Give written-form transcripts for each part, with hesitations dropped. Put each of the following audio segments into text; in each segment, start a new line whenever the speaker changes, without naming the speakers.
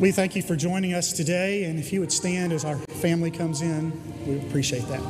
We thank you for joining us today, and if you would stand as our family comes in, we appreciate that.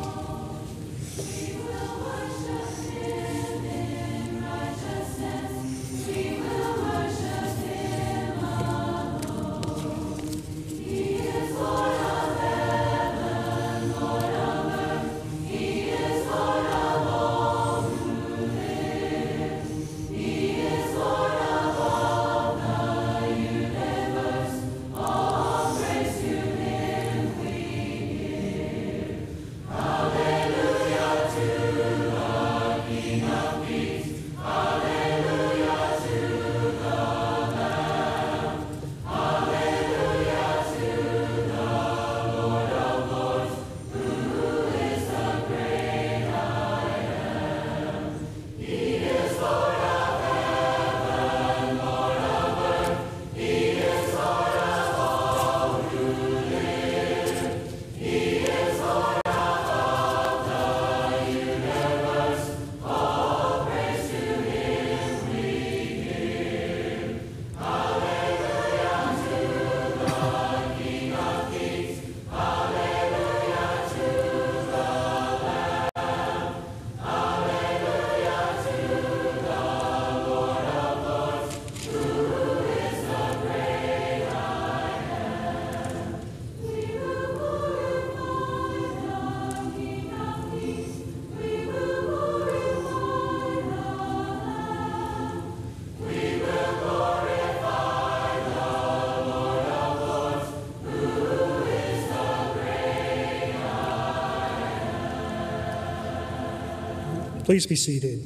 Please be seated.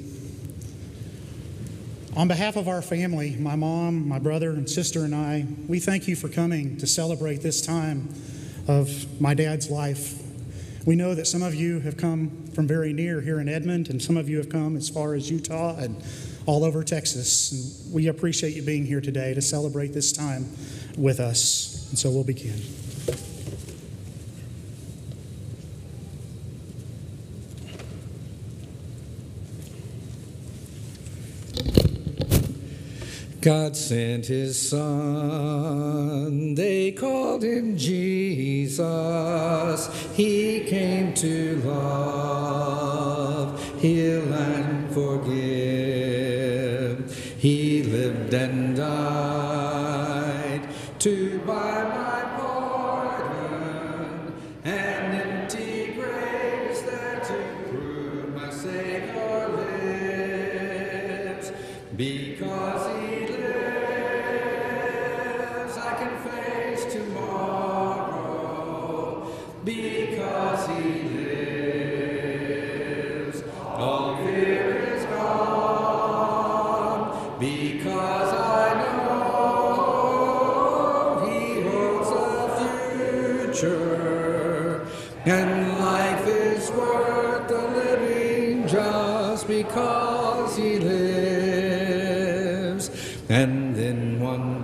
On behalf of our family, my mom, my brother and sister and I, we thank you for coming to celebrate this time of my dad's life. We know that some of you have come from very near here in Edmond, and some of you have come as far as Utah and all over Texas. And we appreciate you being here today to celebrate this time with us. And so we'll begin.
God sent his son, they called him Jesus. He came to love, heal and forgive. He lived and died to buy my pardon, and empty graves there to prove my Savior lives. Because he because he lives, all fear is gone, because I know he holds the future, and life is worth the living just because he lives. And then one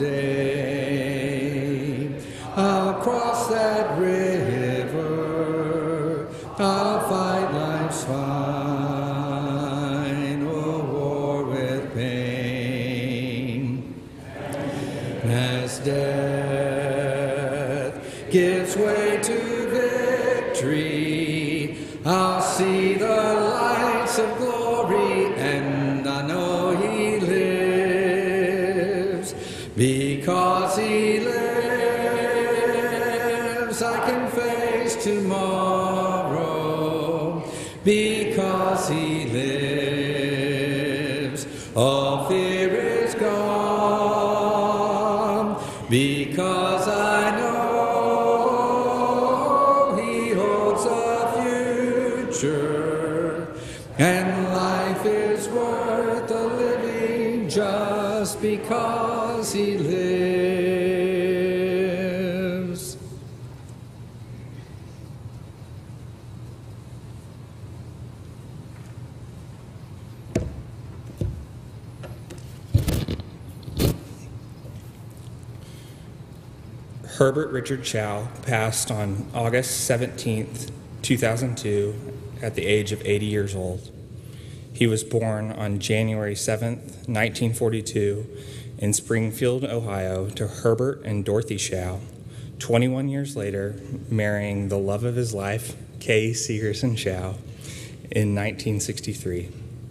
day I'll cross that river, I'll fight life's final war with pain. As death gives way to victory, I'll see the lights of glory, and I know he lives. Because he lives, I can face tomorrow. Because he lives, all fear is gone. Because I know he holds a future, and life is worth the living just because he lives.
Herbert Richard Shough passed on August 17th, 2002, at the age of 80 years old. He was born on January 7th, 1942, in Springfield, Ohio, to Herbert and Dorothy Shough, 21 years later, marrying the love of his life, Kay Segerson Shough, in 1963.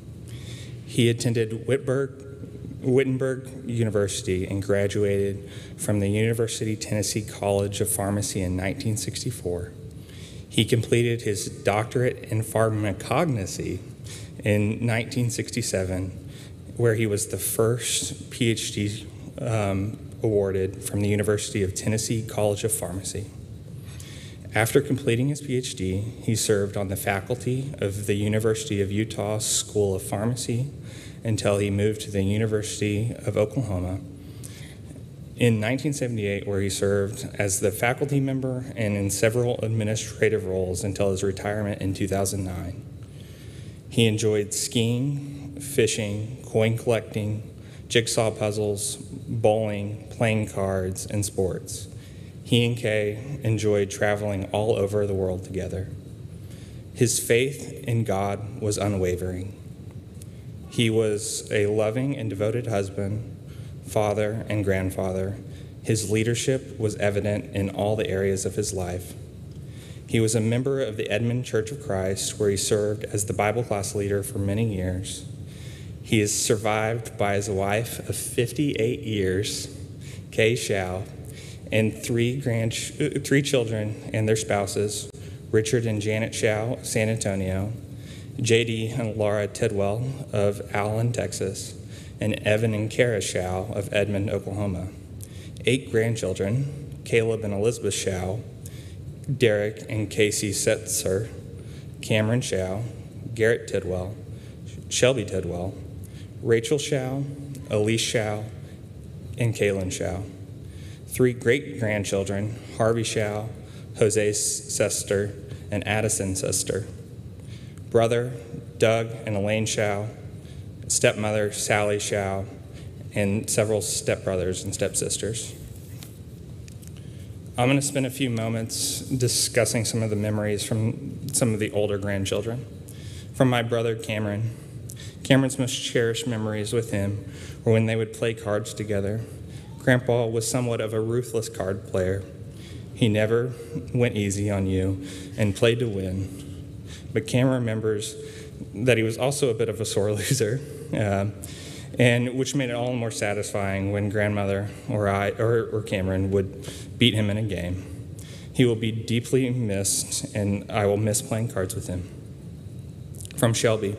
He attended Wittenberg University and graduated from the University Tennessee College of Pharmacy in 1964. He completed his doctorate in pharmacognosy in 1967, where he was the first PhD awarded from the University of Tennessee College of Pharmacy. After completing his PhD, he served on the faculty of the University of Utah School of Pharmacy until he moved to the University of Oklahoma in 1978, where he served as the faculty member and in several administrative roles until his retirement in 2009. He enjoyed skiing, fishing, coin collecting, jigsaw puzzles, bowling, playing cards, and sports. He and Kay enjoyed traveling all over the world together. His faith in God was unwavering. He was a loving and devoted husband, father, and grandfather. His leadership was evident in all the areas of his life. He was a member of the Edmond Church of Christ, where he served as the Bible class leader for many years. He is survived by his wife of 58 years, Kay Shough, and three children and their spouses, Richard and Janet Shough of San Antonio, J.D. and Laura Tidwell of Allen, Texas, and Evan and Kara Shough of Edmond, Oklahoma. 8 grandchildren, Caleb and Elizabeth Shough, Derek and Casey Setzer, Cameron Shough, Garrett Tidwell, Shelby Tidwell, Rachel Shough, Elise Shough, and Kaylin Shough. 3 great-grandchildren, Harvey Shough, Jose Sester, and Addison Sester. Brother, Doug and Elaine Shough, stepmother, Sally Shough, and several stepbrothers and stepsisters. I'm going to spend a few moments discussing some of the memories from some of the older grandchildren. From my brother, Cameron. Cameron's most cherished memories with him were when they would play cards together. Grandpa was somewhat of a ruthless card player. He never went easy on you and played to win. But Cameron remembers that he was also a bit of a sore loser, and which made it all the more satisfying when grandmother or I or Cameron would beat him in a game. He will be deeply missed, and I will miss playing cards with him. From Shelby.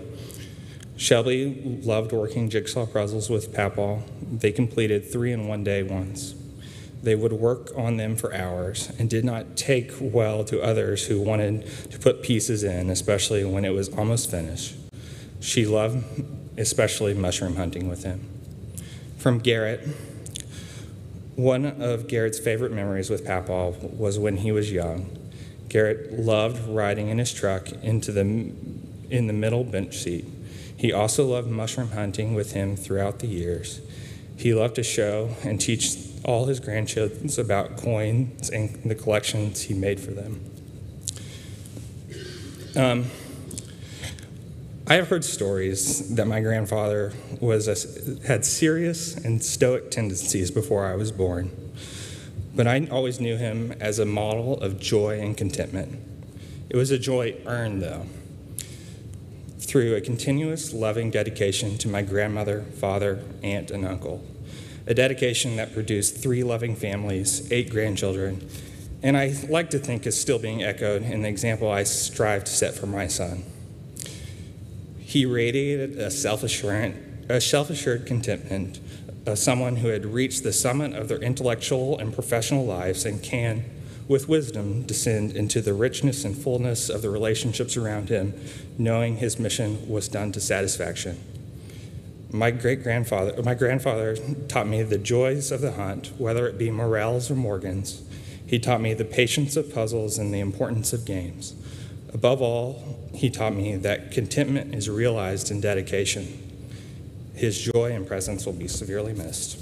Shelby loved working jigsaw puzzles with Papaw. They completed 3 in one day once. They would work on them for hours and did not take well to others who wanted to put pieces in, especially when it was almost finished. She loved especially mushroom hunting with him. From Garrett. One of Garrett's favorite memories with Papaw was when he was young. Garrett loved riding in his truck in the middle bench seat. He also loved mushroom hunting with him throughout the years. He loved to show and teach all his grandchildren about coins and the collections he made for them. I have heard stories that my grandfather had serious and stoic tendencies before I was born, but I always knew him as a model of joy and contentment. It was a joy earned, though, through a continuous loving dedication to my grandmother, father, aunt, and uncle, a dedication that produced 3 loving families, 8 grandchildren, and I like to think is still being echoed in the example I strive to set for my son. He radiated a self-assured contentment of someone who had reached the summit of their intellectual and professional lives and can, with wisdom, descend into the richness and fullness of the relationships around him, knowing his mission was done to satisfaction. My grandfather taught me the joys of the hunt, whether it be morels or Morgans. He taught me the patience of puzzles and the importance of games. Above all, he taught me that contentment is realized in dedication. His joy and presence will be severely missed.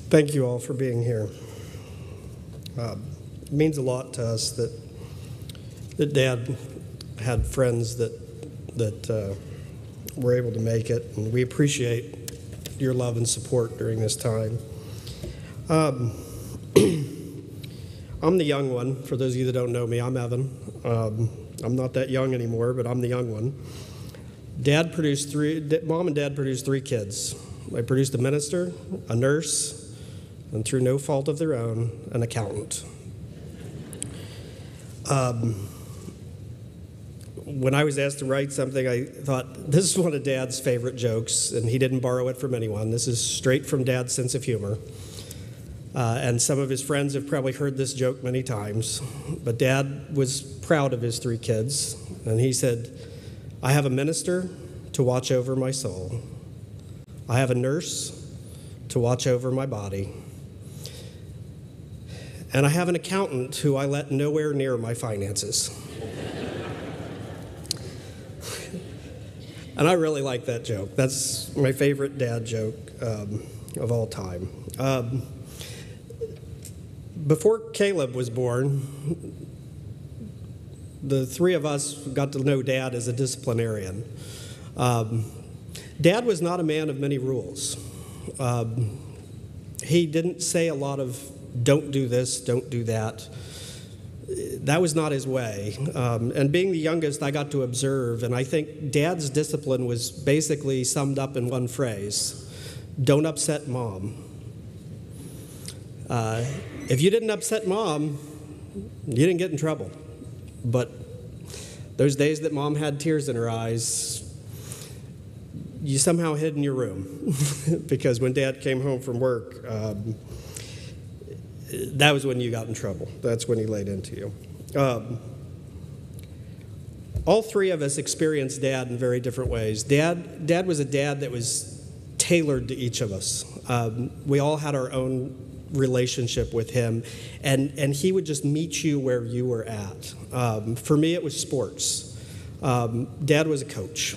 Thank you all for being here. It means a lot to us that Dad had friends that were able to make it, and we appreciate your love and support during this time. I'm the young one. For those of you that don't know me, I'm Evan. I'm not that young anymore, but I'm the young one. Mom and Dad produced three kids. They produced a minister, a nurse, and through no fault of their own, an accountant. When I was asked to write something, I thought, this is one of Dad's favorite jokes, and he didn't borrow it from anyone. This is straight from Dad's sense of humor. And some of his friends have probably heard this joke many times. But Dad was proud of his three kids, and he said, I have a minister to watch over my soul. I have a nurse to watch over my body. And I have an accountant who I let nowhere near my finances. And I really like that joke. That's my favorite Dad joke of all time. Before Caleb was born, the three of us got to know Dad as a disciplinarian. Dad was not a man of many rules. He didn't say a lot of don't do this, don't do that. That was not his way. And being the youngest, I got to observe, and I think Dad's discipline was basically summed up in one phrase: don't upset Mom. If you didn't upset Mom, you didn't get in trouble. But those days that Mom had tears in her eyes, you somehow hid in your room. Because when Dad came home from work, that was when you got in trouble. That's when he laid into you. All three of us experienced Dad in very different ways. Dad was a dad that was tailored to each of us. We all had our own relationship with him, and he would just meet you where you were at. For me, it was sports. Dad was a coach.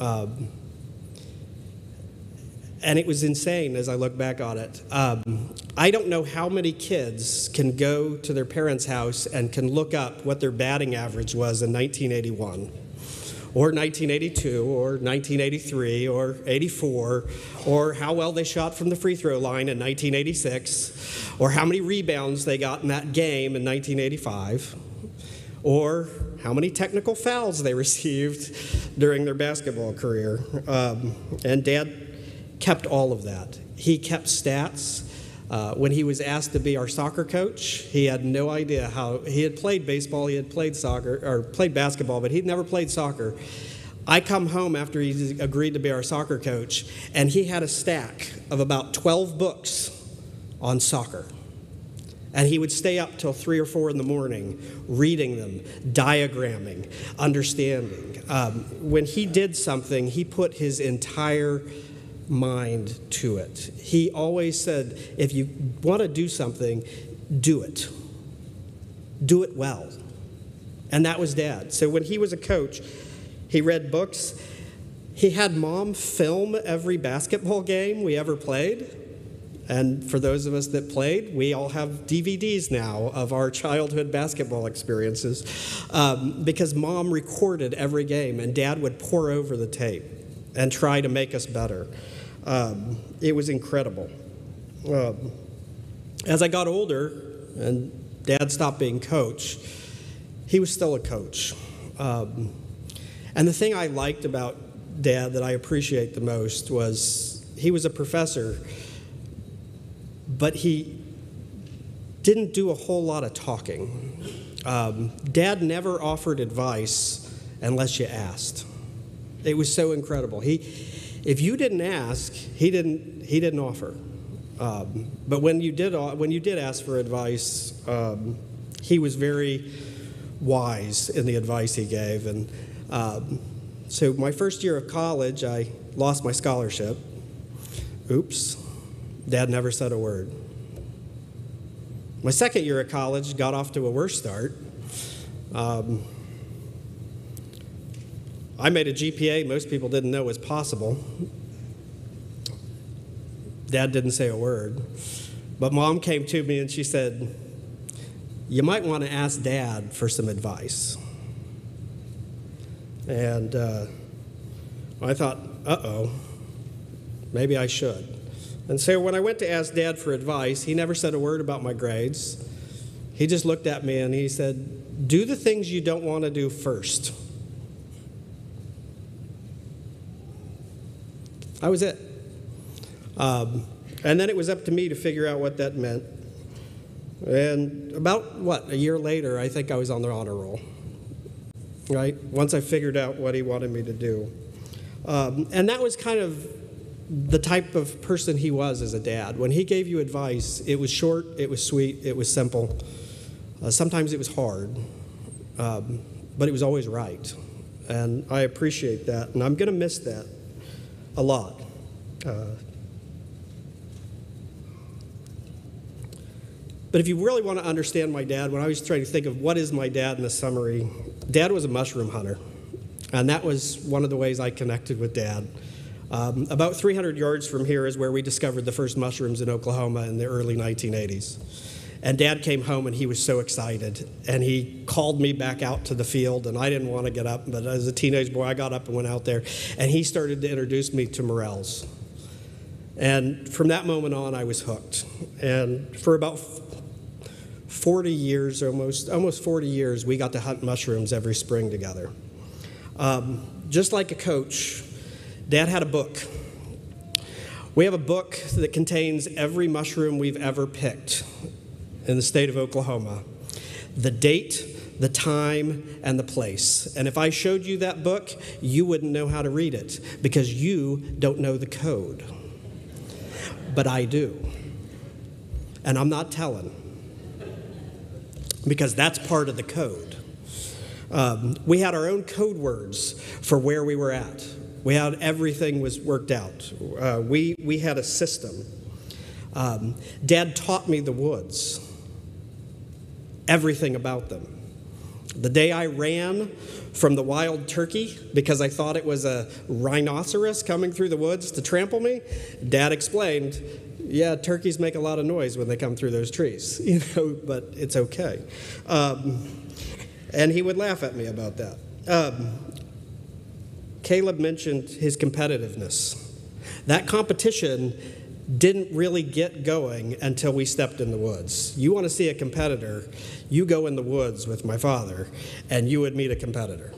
And it was insane as I look back on it. I don't know how many kids can go to their parents' house and can look up what their batting average was in 1981, or 1982, or 1983, or 84, or how well they shot from the free throw line in 1986, or how many rebounds they got in that game in 1985, or how many technical fouls they received during their basketball career. And Dad kept all of that. He kept stats. When he was asked to be our soccer coach, he had no idea how. He had played baseball, he had played soccer, or played basketball, but he'd never played soccer. I come home after he agreed to be our soccer coach, and he had a stack of about 12 books on soccer. And he would stay up till 3 or 4 in the morning reading them, diagramming, understanding. When he did something, he put his entire mind to it. He always said, if you want to do something, do it. Do it well. And that was Dad. So when he was a coach, he read books. He had Mom film every basketball game we ever played. And for those of us that played, we all have DVDs now of our childhood basketball experiences, because Mom recorded every game, and Dad would pour over the tape and try to make us better. It was incredible. As I got older and Dad stopped being coach, he was still a coach. And the thing I liked about Dad that I appreciate the most was he was a professor, but he didn't do a whole lot of talking. Dad never offered advice unless you asked. It was so incredible. If you didn't ask, he didn't offer. But when you did ask for advice, he was very wise in the advice he gave. And so my first year of college, I lost my scholarship. Oops. Dad never said a word. My second year of college got off to a worse start. I made a GPA most people didn't know was possible. Dad didn't say a word. But Mom came to me and she said, "You might want to ask Dad for some advice." And I thought, uh-oh, maybe I should. And so when I went to ask Dad for advice, he never said a word about my grades. He just looked at me and he said, "Do the things you don't want to do first." That was it. And then it was up to me to figure out what that meant. And about, a year later, I think I was on the honor roll, right? Once I figured out what he wanted me to do. And that was kind of the type of person he was as a dad. When he gave you advice, it was short, it was sweet, it was simple. Sometimes it was hard, but it was always right. And I appreciate that, and I'm going to miss that a lot. But if you really want to understand my dad, when I was trying to think of what is my dad in a summary, Dad was a mushroom hunter. And that was one of the ways I connected with Dad. About 300 yards from here is where we discovered the first mushrooms in Oklahoma in the early 1980s. And Dad came home and he was so excited. And he called me back out to the field, and I didn't want to get up, but as a teenage boy, I got up and went out there. And he started to introduce me to morels. And from that moment on, I was hooked. And for about 40 years, almost 40 years, we got to hunt mushrooms every spring together. Just like a coach, Dad had a book. We have a book that contains every mushroom we've ever picked in the state of Oklahoma. The date, the time, and the place. And if I showed you that book, you wouldn't know how to read it because you don't know the code. But I do. And I'm not telling, because that's part of the code. We had our own code words for where we were at. We had everything was worked out. We had a system. Dad taught me the woods, everything about them. The day I ran from the wild turkey because I thought it was a rhinoceros coming through the woods to trample me, Dad explained, yeah, turkeys make a lot of noise when they come through those trees, but it's okay. And he would laugh at me about that. Caleb mentioned his competitiveness. That competition didn't really get going until we stepped in the woods. You want to see a competitor, you go in the woods with my father, and you would meet a competitor.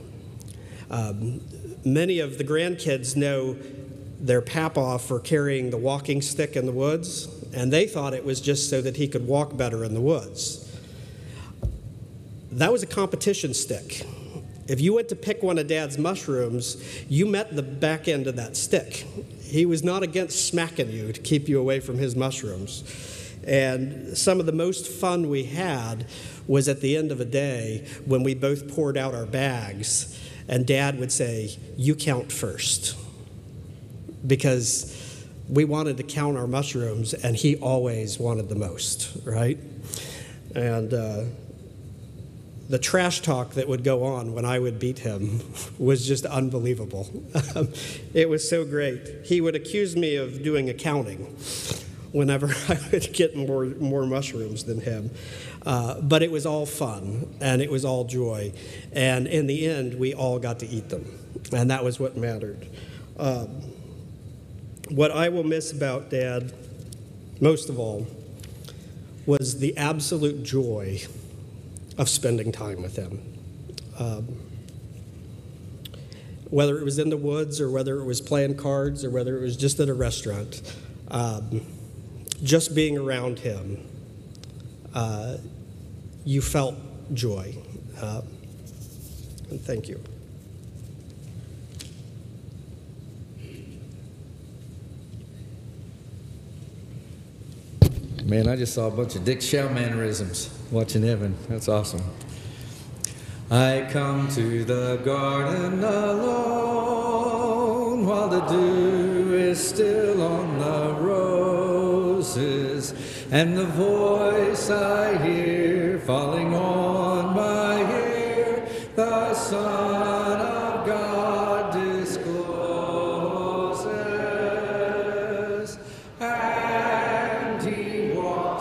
Many of the grandkids know their papaw for carrying the walking stick in the woods, and they thought it was just so that he could walk better in the woods. That was a competition stick. If you went to pick one of Dad's mushrooms, you met the back end of that stick. He was not against smacking you to keep you away from his mushrooms. And some of the most fun we had was at the end of a day when we both poured out our bags, and Dad would say, "You count first," because we wanted to count our mushrooms, and he always wanted the most, right? And the trash talk that would go on when I would beat him was just unbelievable. It was so great. He would accuse me of doing accounting whenever I would get more mushrooms than him. But it was all fun, and it was all joy. And in the end, we all got to eat them, and that was what mattered. What I will miss about Dad, most of all, was the absolute joy of spending time with him. Whether it was in the woods or whether it was playing cards or whether it was just at a restaurant, just being around him, you felt joy. And thank you.
Man, I just saw a bunch of Dick Shough mannerisms watching Evan. That's awesome. I come to the garden alone while the dew is still on the roses, and the voice I hear falling on my ear, the Son of God discloses, and he walks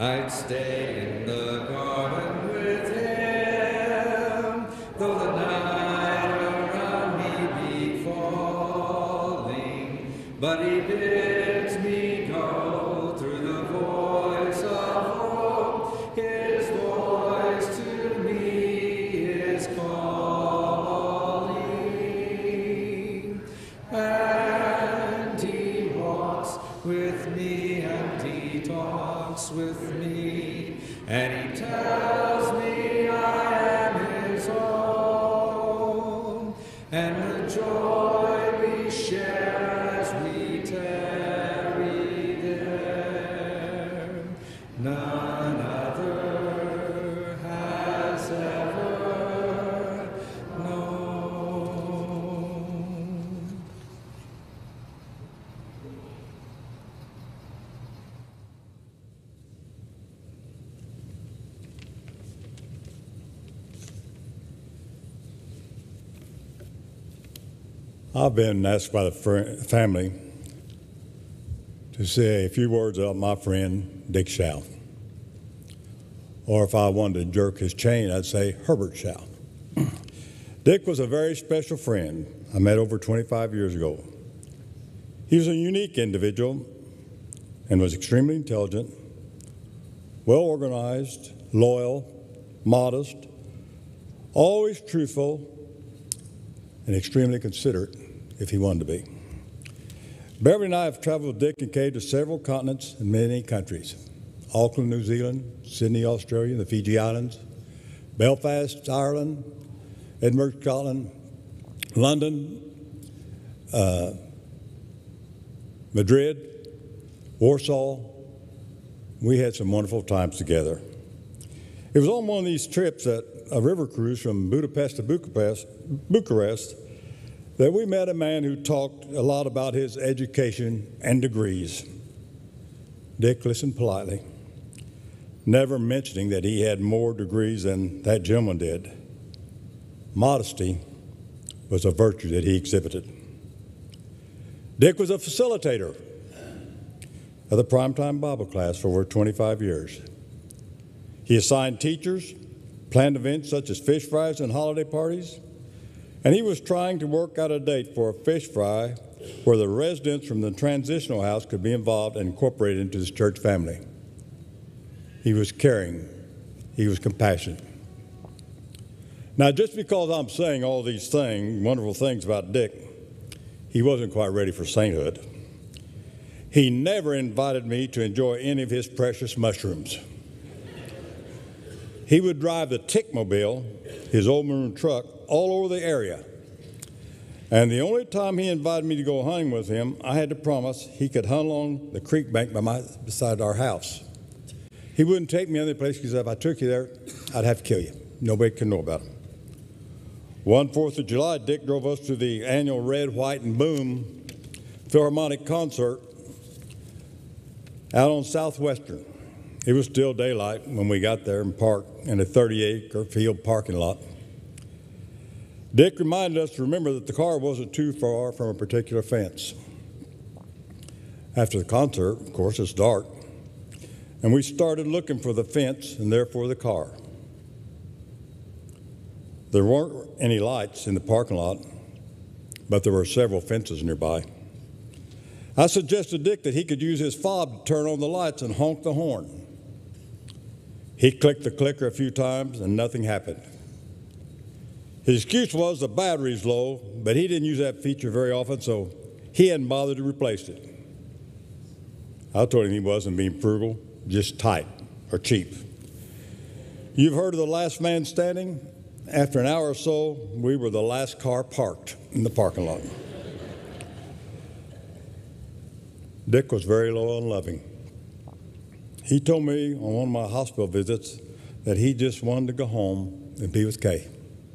I'd stay in the garden with him, though the night around me be falling. But he bids me go through the voice of hope. His voice to me is calling. And he walks with me, and he talks with me, and he tells me I am his own, and the joy we share as we tarry there, none other has ever known.
I've been asked by the family to say a few words about my friend Dick Shough. Or if I wanted to jerk his chain, I'd say Herbert Shough. Dick was a very special friend I met over 25 years ago. He was a unique individual and was extremely intelligent, well organized, loyal, modest, always truthful, and extremely considerate if he wanted to be. Beverly and I have traveled with Dick and Kay to several continents and many countries. Auckland, New Zealand, Sydney, Australia, the Fiji Islands, Belfast, Ireland, Edinburgh, Scotland, London, Madrid, Warsaw. We had some wonderful times together. It was on one of these trips, a river cruise from Budapest to Bucharest, that we met a man who talked a lot about his education and degrees. Dick listened politely, never mentioning that he had more degrees than that gentleman did. Modesty was a virtue that he exhibited. Dick was a facilitator of the Primetime Bible class for over 25 years. He assigned teachers, planned events such as fish fries and holiday parties, and he was trying to work out a date for a fish fry where the residents from the transitional house could be involved and incorporated into this church family. He was caring. He was compassionate. Now, just because I'm saying all these things, wonderful things about Dick, he wasn't quite ready for sainthood. He never invited me to enjoy any of his precious mushrooms. He would drive the Tickmobile, his old maroon truck, all over the area. And the only time he invited me to go hunting with him, I had to promise he could hunt along the creek bank beside our house. He wouldn't take me any place because if I took you there, I'd have to kill you. Nobody could know about him. One 4th of July, Dick drove us to the annual Red, White, and Boom Philharmonic concert out on Southwestern. It was still daylight when we got there and parked in a 30-acre field parking lot. Dick reminded us to remember that the car wasn't too far from a particular fence. After the concert, of course, it's dark, and we started looking for the fence and therefore the car. There weren't any lights in the parking lot, but there were several fences nearby. I suggested Dick that he could use his fob to turn on the lights and honk the horn. He clicked the clicker a few times and nothing happened. His excuse was the battery's low, but he didn't use that feature very often, so he hadn't bothered to replace it. I told him he wasn't being frugal, just tight or cheap. You've heard of the last man standing? After an hour or so, we were the last car parked in the parking lot. Dick was very loyal and loving. He told me on one of my hospital visits that he just wanted to go home and be with Kay.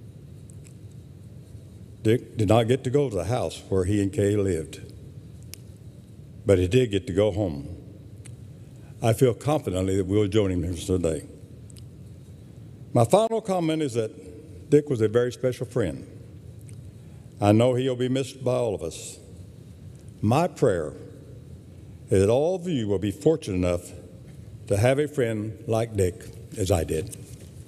Dick did not get to go to the house where he and Kay lived, but he did get to go home. I feel confidently that we'll join him here today. My final comment is that Dick was a very special friend. I know he'll be missed by all of us. My prayer is that all of you will be fortunate enough to have a friend like Dick as I did.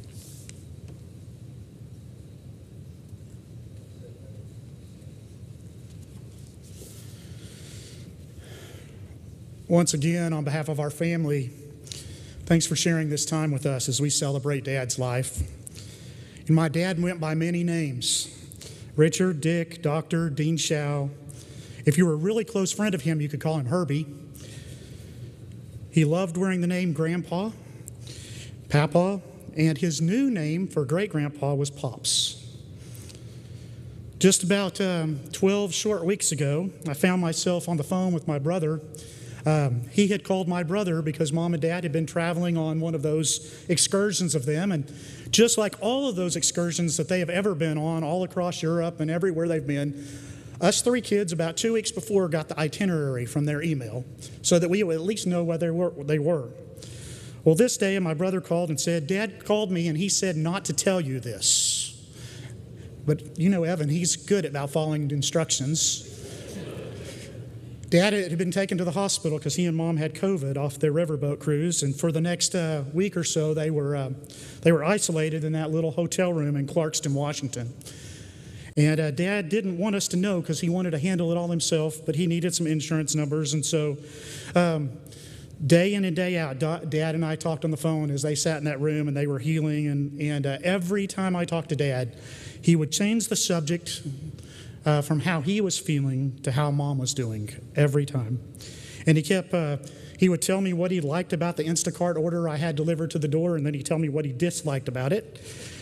Once again, on behalf of our family, thanks for sharing this time with us as we celebrate Dad's life. And my dad went by many names: Richard, Dick, Dr., Dean Shough. If you were a really close friend of him, you could call him Herbie. He loved wearing the name Grandpa, Papa, and his new name for great-grandpa was Pops. Just about 12 short weeks ago, I found myself on the phone with my brother. He had called my brother because Mom and Dad had been traveling on one of those excursions of them. And just like all of those excursions that they have ever been on all across Europe and everywhere they've been, us three kids about 2 weeks before got the itinerary from their email so that we would at least know where they were. Well, this day my brother called and said, "Dad called me and he said not to tell you this." But you know Evan, he's good about following the Dad had been taken to the hospital because he and Mom had COVID off their riverboat cruise, and for the next week or so, they were isolated in that little hotel room in Clarkston, Washington. And Dad didn't want us to know because he wanted to handle it all himself, but he needed some insurance numbers, and so day in and day out, Dad and I talked on the phone as they sat in that room and they were healing, and every time I talked to Dad, he would change the subject from how he was feeling to how Mom was doing every time. And he would tell me what he liked about the Instacart order I had delivered to the door, and then he'd tell me what he disliked about it.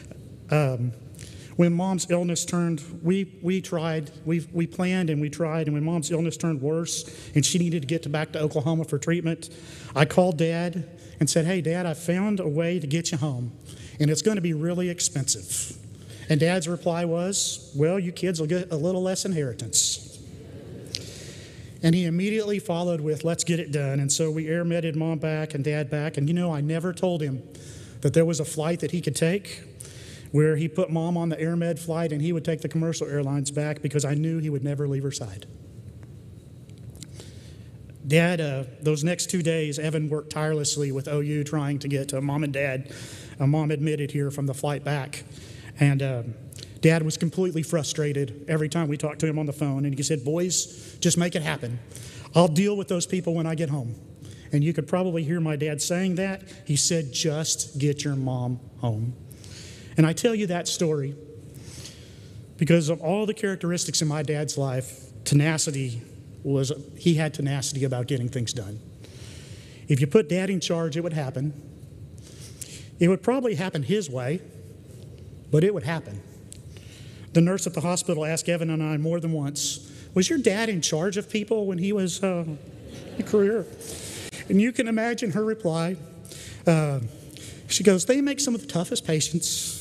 When Mom's illness turned, we planned and we tried, and when Mom's illness turned worse and she needed to get back to Oklahoma for treatment, I called Dad and said, "Hey, Dad, I found a way to get you home, and it's going to be really expensive." And Dad's reply was, "Well, you kids will get a little less inheritance." And he immediately followed with, "Let's get it done." And so we air-meted Mom back and Dad back. And I never told him that there was a flight that he could take where he put Mom on the air-med flight and he would take the commercial airlines back, because I knew he would never leave her side. Dad, those next 2 days, Evan worked tirelessly with OU trying to get Mom and Dad, Mom admitted here, from the flight back. And Dad was completely frustrated every time we talked to him on the phone. And he said, "Boys, just make it happen. I'll deal with those people when I get home." And you could probably hear my dad saying that. He said, "Just get your mom home." And I tell you that story because of all the characteristics in my dad's life. He had tenacity about getting things done. If you put Dad in charge, it would happen. It would probably happen his way, but it would happen. The nurse at the hospital asked Evan and I more than once, "Was your dad in charge of people when he was a career?" And you can imagine her reply. She goes, "They make some of the toughest patients.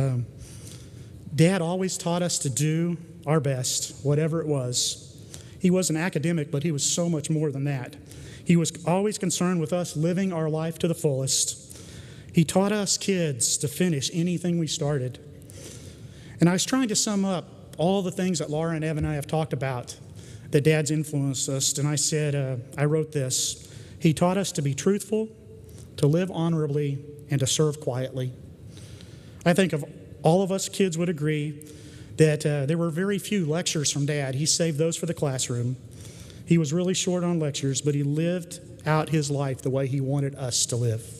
Dad always taught us to do our best, whatever it was. He was an academic, but he was so much more than that. He was always concerned with us living our life to the fullest. He taught us kids to finish anything we started." And I was trying to sum up all the things that Laura and Evan and I have talked about that Dad's influenced us, and I said, I wrote this: "He taught us to be truthful, to live honorably, and to serve quietly." I think all of us kids would agree that there were very few lectures from Dad. He saved those for the classroom. He was really short on lectures, but he lived out his life the way he wanted us to live.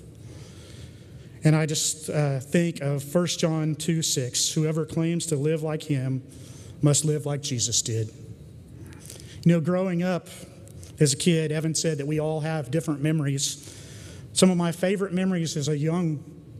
And I just think of 1 John 2:6, "Whoever claims to live like him must live like Jesus did." Growing up as a kid, Evan said that we all have different memories. Some of my favorite memories as a young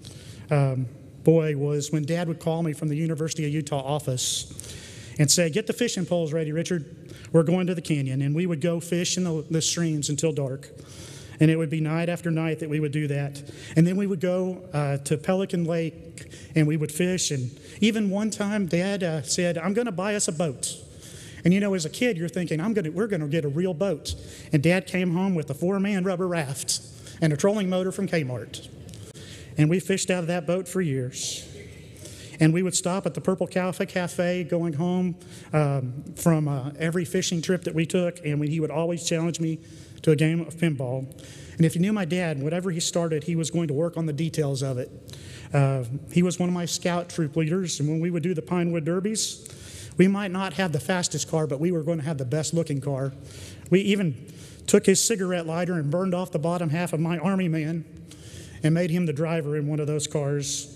boy was when Dad would call me from the University of Utah office and say, "Get the fishing poles ready, Richard. We're going to the canyon." And we would go fish in the streams until dark. And it would be night after night that we would do that. And then we would go to Pelican Lake and we would fish. And even one time, Dad said, "I'm going to buy us a boat." And as a kid, you're thinking, we're going to get a real boat. And Dad came home with a 4-man rubber raft and a trolling motor from Kmart. And we fished out of that boat for years. And we would stop at the Purple Cafe going home from every fishing trip that we took. And he would always challenge me to a game of pinball. And if you knew my dad, whatever he started, he was going to work on the details of it. He was one of my scout troop leaders, and when we would do the Pinewood Derbies, we might not have the fastest car, but we were going to have the best looking car. We even took his cigarette lighter and burned off the bottom half of my Army man and made him the driver in one of those cars.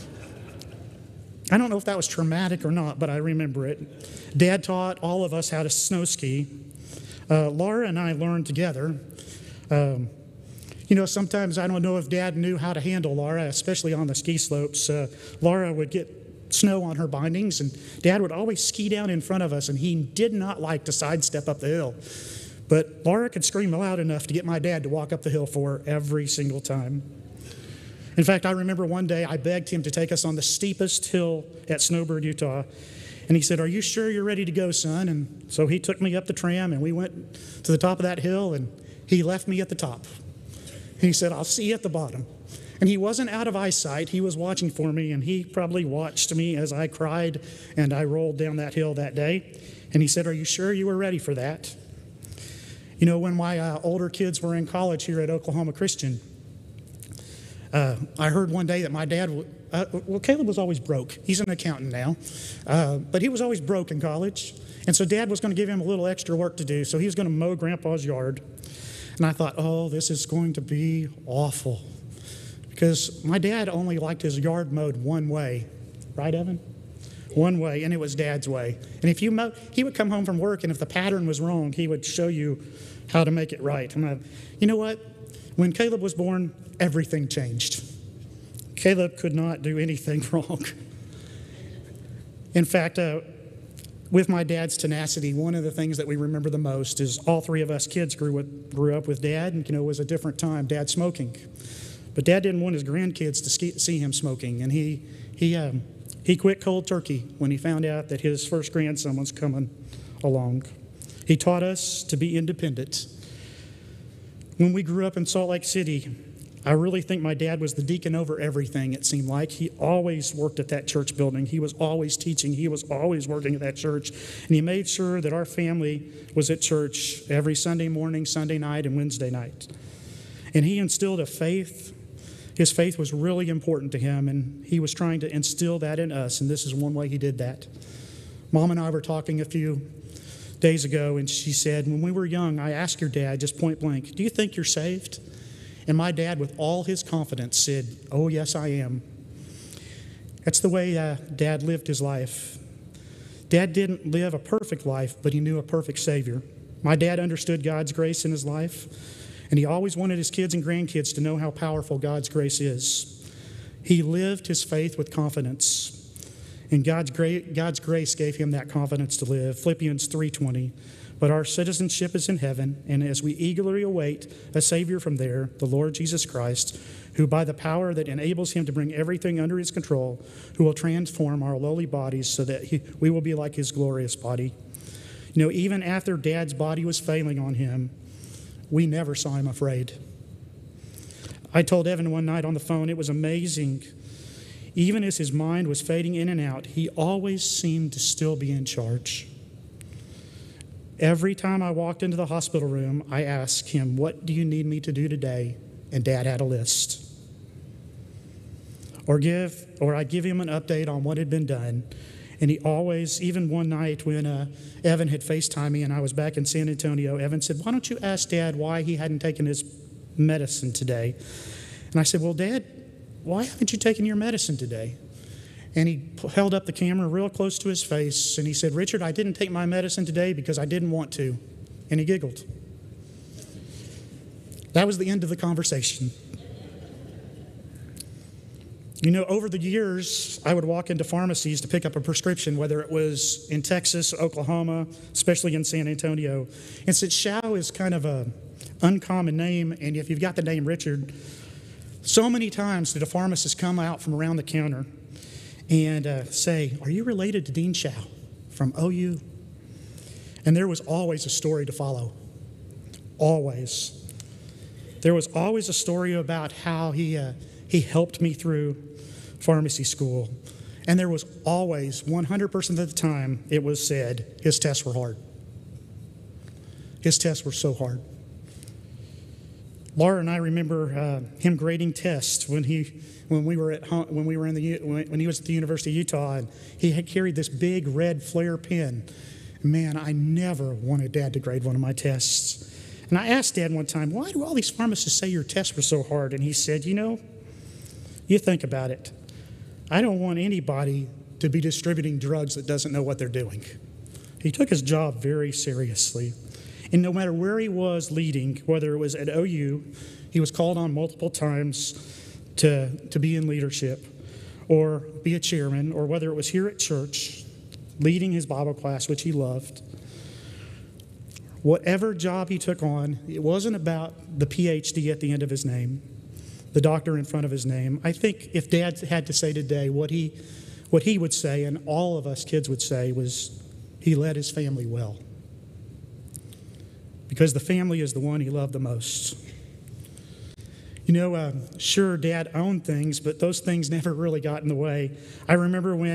I don't know if that was traumatic or not, but I remember it. Dad taught all of us how to snow ski. Laura and I learned together. Sometimes I don't know if Dad knew how to handle Laura, especially on the ski slopes. Laura would get snow on her bindings, and Dad would always ski down in front of us, and he did not like to sidestep up the hill. But Laura could scream loud enough to get my dad to walk up the hill for her every single time. In fact, I remember one day I begged him to take us on the steepest hill at Snowbird, Utah. And he said, "Are you sure you're ready to go, son?" And so he took me up the tram, and we went to the top of that hill, and he left me at the top. He said, "I'll see you at the bottom." And he wasn't out of eyesight. He was watching for me, and he probably watched me as I cried and I rolled down that hill that day. And he said, "Are you sure you were ready for that?" When my older kids were in college here at Oklahoma Christian, I heard one day that my dad, Caleb was always broke. He's an accountant now, but he was always broke in college. And so Dad was going to give him a little extra work to do, so he was going to mow Grandpa's yard. And I thought, oh, this is going to be awful. Because my dad only liked his yard mowed one way. Right, Evan? One way, and it was Dad's way. And if you mow, he would come home from work, and if the pattern was wrong, he would show you how to make it right. And you know what? When Caleb was born, everything changed. Caleb could not do anything wrong. In fact, with my dad's tenacity, one of the things that we remember the most is all three of us kids grew up with Dad, and it was a different time. Dad smoking, but Dad didn't want his grandkids to see him smoking, and he quit cold turkey when he found out that his first grandson was coming along. He taught us to be independent. When we grew up in Salt Lake City, I really think my dad was the deacon over everything, it seemed like. He always worked at that church building. He was always teaching. He was always working at that church. And he made sure that our family was at church every Sunday morning, Sunday night, and Wednesday night. And he instilled a faith. His faith was really important to him, and he was trying to instill that in us, and this is one way he did that. Mom and I were talking a few days ago, and she said, when we were young, I asked your dad just point blank, "Do you think you're saved?" And my dad, with all his confidence, said, "Oh, yes, I am." That's the way Dad lived his life. Dad didn't live a perfect life, but he knew a perfect Savior. My dad understood God's grace in his life, and he always wanted his kids and grandkids to know how powerful God's grace is. He lived his faith with confidence, and God's grace gave him that confidence to live. Philippians 3:20. But our citizenship is in heaven, and as we eagerly await a Savior from there, the Lord Jesus Christ, who by the power that enables him to bring everything under his control, who will transform our lowly bodies so that we will be like his glorious body. Even after Dad's body was failing on him, we never saw him afraid. I told Evan one night on the phone, it was amazing. Even as his mind was fading in and out, he always seemed to still be in charge. Every time I walked into the hospital room, I asked him, "What do you need me to do today?" And Dad had a list. Or I'd give him an update on what had been done. And he always, even one night when Evan had FaceTimed me and I was back in San Antonio, Evan said, "Why don't you ask Dad why he hadn't taken his medicine today?" And I said, "Well, Dad, why haven't you taken your medicine today?" And he held up the camera real close to his face, and he said, "Richard, I didn't take my medicine today because I didn't want to." And he giggled. That was the end of the conversation. Over the years, I would walk into pharmacies to pick up a prescription, whether it was in Texas, Oklahoma, especially in San Antonio. And since Shough is kind of an uncommon name, and if you've got the name Richard, so many times did a pharmacist come out from around the counter and say, "Are you related to Dean Shough from OU?" And there was always a story to follow. Always. There was always a story about how he helped me through pharmacy school. And there was always, 100% of the time, it was said, his tests were hard. His tests were so hard. Laura and I remember him grading tests when he was at the University of Utah, and he had carried this big red flare pen. Man, I never wanted Dad to grade one of my tests. And I asked Dad one time, why do all these pharmacists say your tests were so hard? And he said, you think about it. I don't want anybody to be distributing drugs that doesn't know what they're doing. He took his job very seriously. And no matter where he was leading, whether it was at OU, he was called on multiple times to be in leadership or be a chairman, or whether it was here at church, leading his Bible class, which he loved. Whatever job he took on, it wasn't about the PhD at the end of his name, the doctor in front of his name. I think if Dad had to say today what he would say, and all of us kids would say, was he led his family well. Because the family is the one he loved the most. Sure, Dad owned things, but those things never really got in the way. I remember when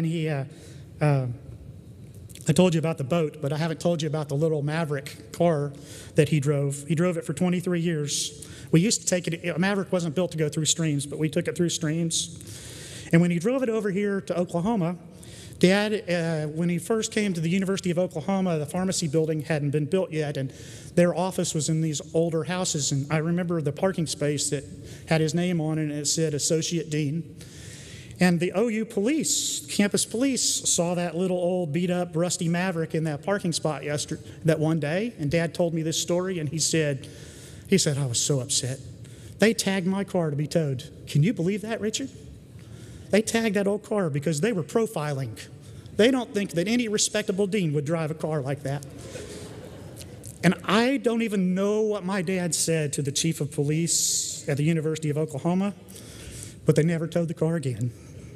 I told you about the boat, but I haven't told you about the little Maverick car that he drove. He drove it for 23 years. We used to take it, a Maverick wasn't built to go through streams, but we took it through streams. And when he drove it over here to Oklahoma, Dad, when he first came to the University of Oklahoma, the pharmacy building hadn't been built yet, and their office was in these older houses. And I remember the parking space that had his name on it, and it said Associate Dean. And the OU police, campus police, saw that little old beat-up, rusty Maverick in that parking spot that one day. And Dad told me this story, and he said, I was so upset. They tagged my car to be towed. Can you believe that, Richard? They tagged that old car because they were profiling. They don't think that any respectable dean would drive a car like that. And I don't even know what my dad said to the chief of police at the University of Oklahoma, but they never towed the car again.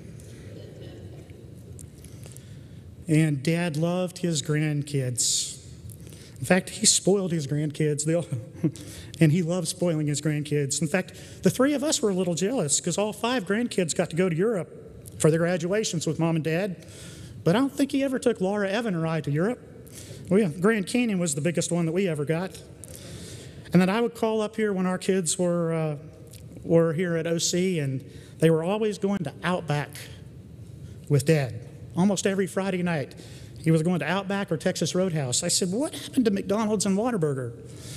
And Dad loved his grandkids. In fact, he spoiled his grandkids, and he loved spoiling his grandkids. In fact, the three of us were a little jealous because all 5 grandkids got to go to Europe for their graduations with Mom and Dad. But I don't think he ever took Laura, Evan, or I to Europe. Grand Canyon was the biggest one that we ever got. And then I would call up here when our kids were here at OC, and they were always going to Outback with Dad. Almost every Friday night, he was going to Outback or Texas Roadhouse. I said, what happened to McDonald's and Whataburger?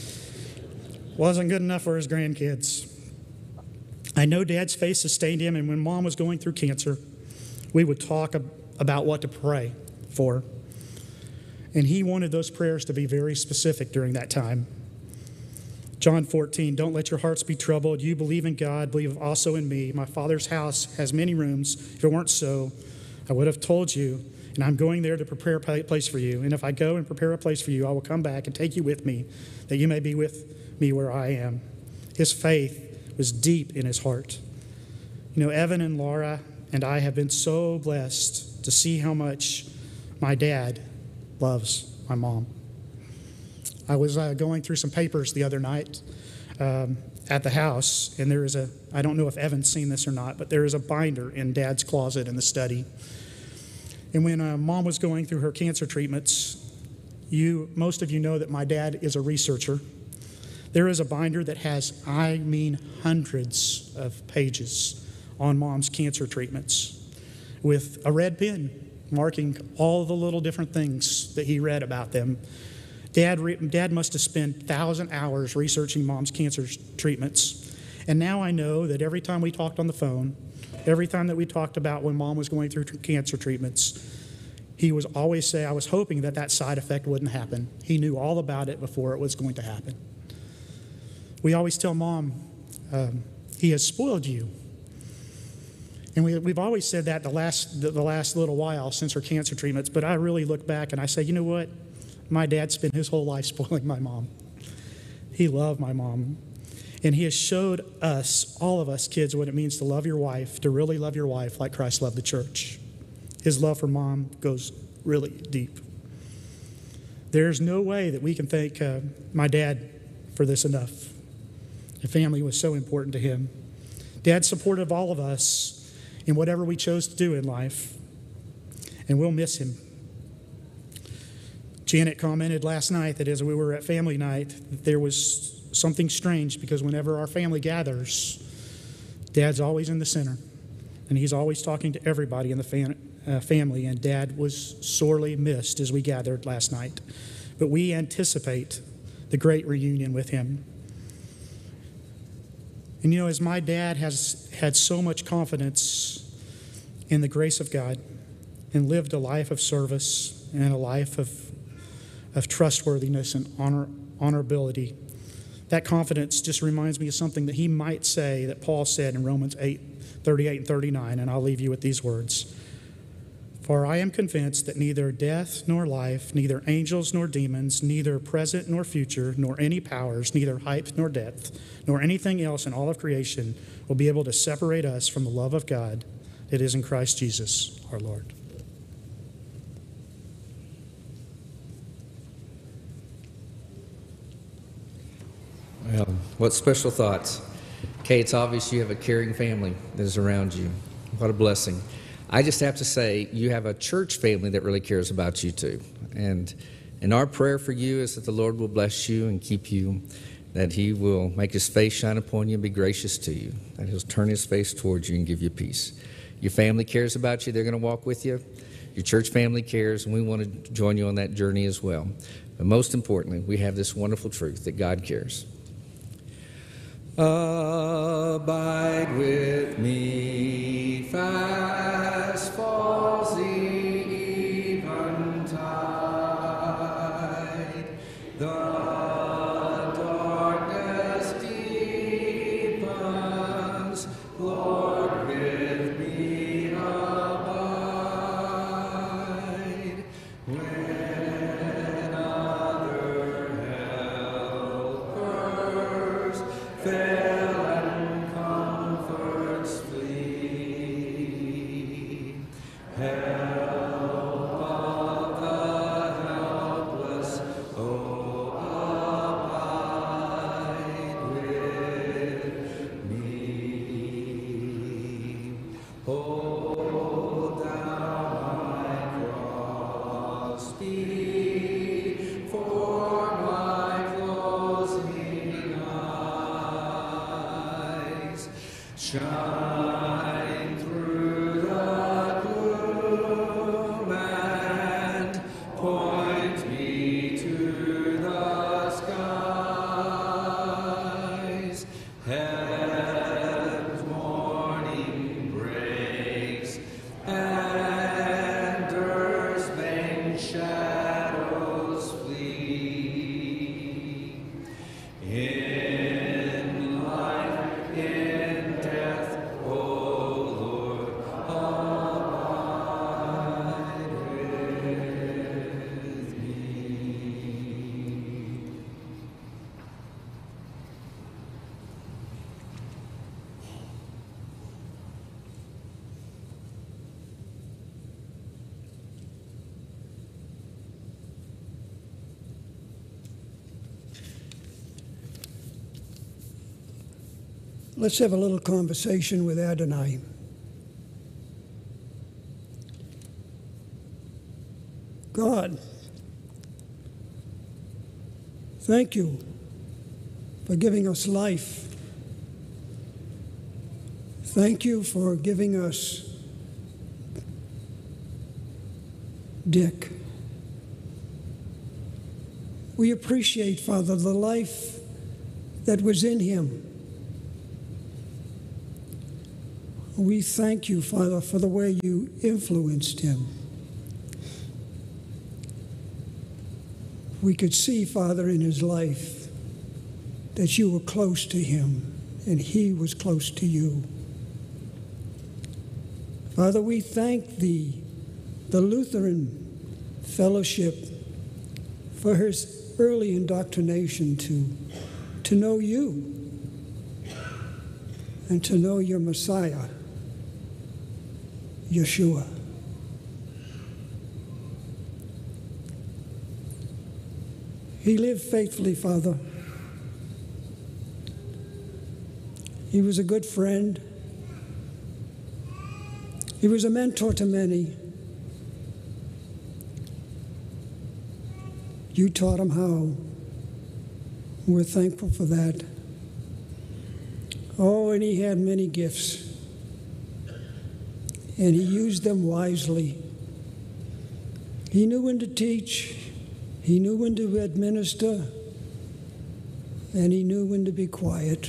Wasn't good enough for his grandkids. I know Dad's faith sustained him, and when Mom was going through cancer, we would talk about what to pray for. And he wanted those prayers to be very specific during that time. John 14, don't let your hearts be troubled. You believe in God, believe also in me. My Father's house has many rooms. If it weren't so, I would have told you, and I'm going there to prepare a place for you. And if I go and prepare a place for you, I will come back and take you with me, that you may be with me where I am. His faith was deep in his heart. Evan and Laura and I have been so blessed to see how much my dad loves my mom. I was going through some papers the other night at the house, and there is I don't know if Evan's seen this or not, but there is a binder in Dad's closet in the study. And when Mom was going through her cancer treatments, most of you know that my dad is a researcher. There is a binder that has, hundreds of pages on Mom's cancer treatments with a red pen marking all the little different things that he read about them. Dad must have spent 1,000 hours researching Mom's cancer treatments. And now I know that every time we talked on the phone, every time that we talked about when Mom was going through cancer treatments, he was always say, I was hoping that side effect wouldn't happen. He knew all about it before it was going to happen. We always tell Mom, he has spoiled you. And we've always said that the last little while since her cancer treatments, but I really look back and I say, you know what? My dad spent his whole life spoiling my mom. He loved my mom. And he has showed us, all of us kids, what it means to love your wife, to really love your wife like Christ loved the church. His love for Mom goes really deep. There's no way that we can thank my dad for this enough. The family was so important to him. Dad supported all of us in whatever we chose to do in life, and we'll miss him. Janet commented last night that as we were at family night, that there was something strange because whenever our family gathers, Dad's always in the center. And he's always talking to everybody in the family. And Dad was sorely missed as we gathered last night. But we anticipate the great reunion with him. And you know, as my dad has had so much confidence in the grace of God and lived a life of service and a life of trustworthiness and honorability, that confidence just reminds me of something that he might say that Paul said in Romans 8:38 and 39, and I'll leave you with these words. For I am convinced that neither death nor life, neither angels nor demons, neither present nor future, nor any powers, neither height nor depth, nor anything else in all of creation will be able to separate us from the love of God that is in Christ Jesus our Lord.
Well, what special thoughts. Kay, it's obvious you have a caring family that is around you. What a blessing. I just have to say, you have a church family that really cares about you too. And our prayer for you is that the Lord will bless you and keep you, that he will make his face shine upon you and be gracious to you, that he'll turn his face towards you and give you peace. Your family cares about you. They're going to walk with you. Your church family cares, and we want to join you on that journey as well. But most importantly, we have this wonderful truth that God cares. Abide with me, fast falls the eventide. The darkness deepens, Lord, with me abide. When other helpers fail and comforts flee, help of the helpless, oh, abide with me. Hold down my cross before my closing eyes. Shine through the gloom and point me to the skies. Heaven's morning breaks and earth's vain shadows flee. In life, in death, O Lord, abide with me.
Let's have a little conversation with Adonai. God, thank you for giving us life. Thank you for giving us Dick. We appreciate, Father, the life that was in him. We thank you, Father, for the way you influenced him. We could see, Father, in his life that you were close to him and he was close to you. Father, we thank the Lutheran Fellowship for his early indoctrination to know you and to know your Messiah, Yeshua. He lived faithfully, Father. He was a good friend. He was a mentor to many. You taught him how We're thankful for that. Oh, and he had many gifts, and he used them wisely. He knew when to teach, he knew when to administer, and he knew when to be quiet.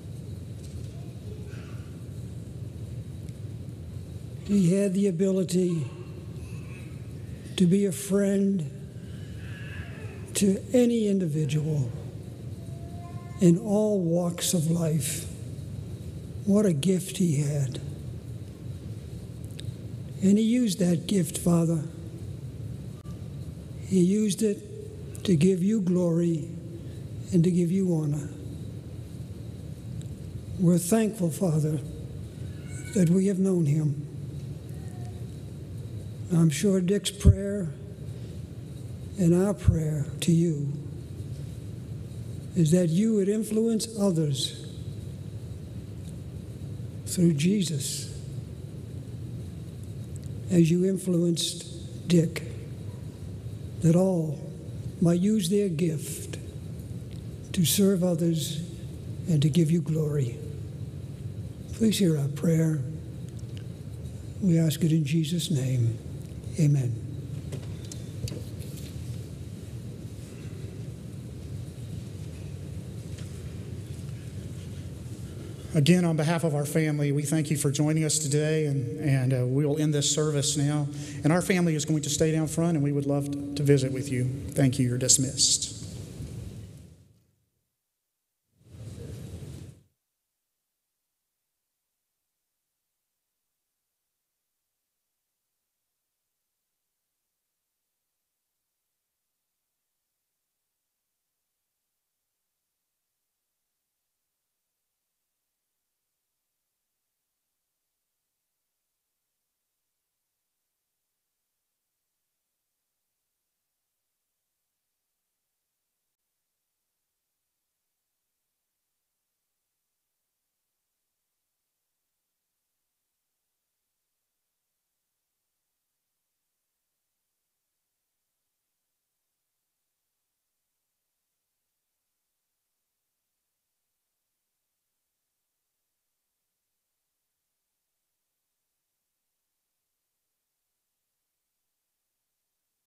He had the ability to be a friend to any individual in all walks of life. What a gift he had. And he used that gift, Father. He used it to give you glory and to give you honor. We're thankful, Father, that we have known him. I'm sure Dick's prayer and our prayer to you is that you would influence others through Jesus as you influenced Dick, that all might use their gift to serve others and to give you glory. Please hear our prayer. We ask it in Jesus' name. Amen.
Again, on behalf of our family, we thank you for joining us today, and we will end this service now. And our family is going to stay down front, and we would love to visit with you. Thank you. You're dismissed.